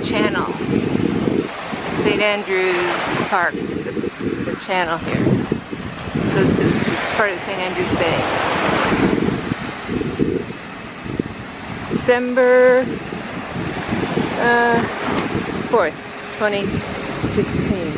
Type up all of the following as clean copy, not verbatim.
channel. St. Andrews Park, the channel here. Goes to, it's part of St. Andrews Bay. December 4th, 2016.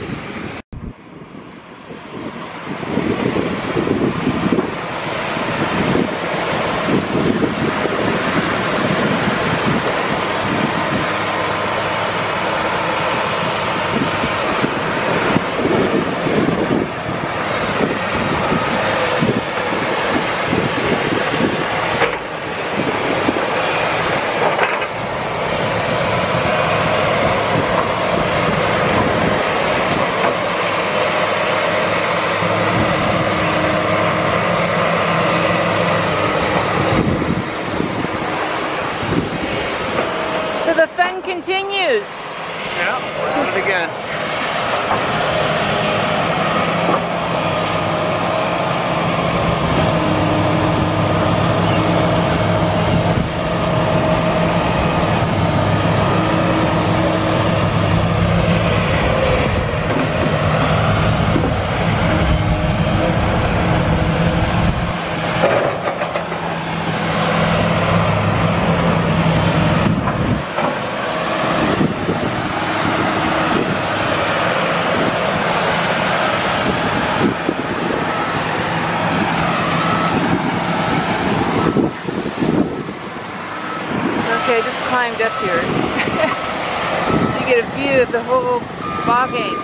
The fun continues. Yeah, we're at it again. Okay, I just climbed up here. So you get a view of the whole ballgame.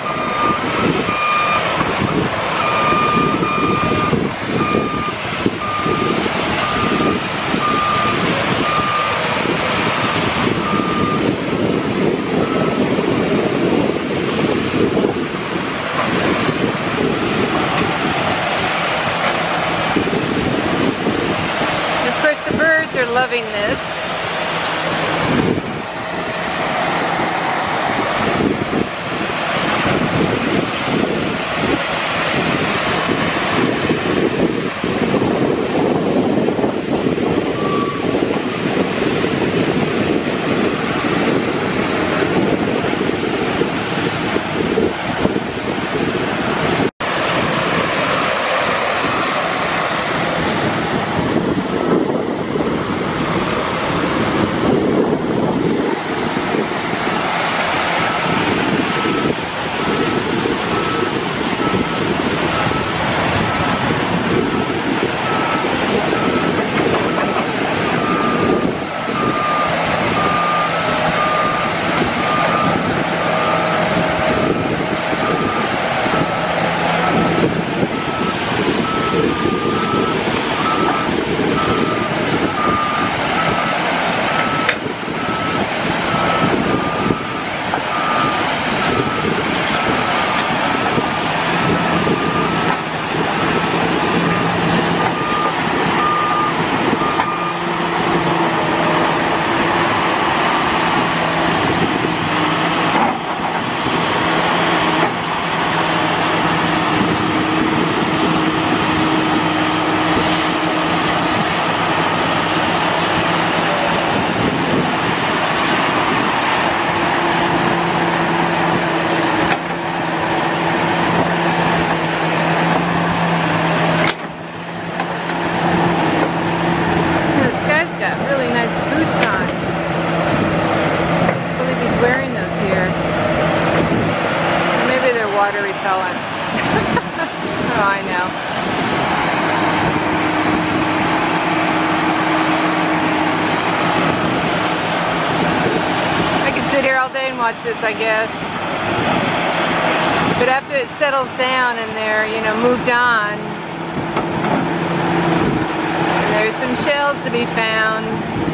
And of course the birds are loving this. Water repellent. Oh, I know. I could sit here all day and watch this, I guess. But after it settles down and they're, you know, moved on, and there's some shells to be found.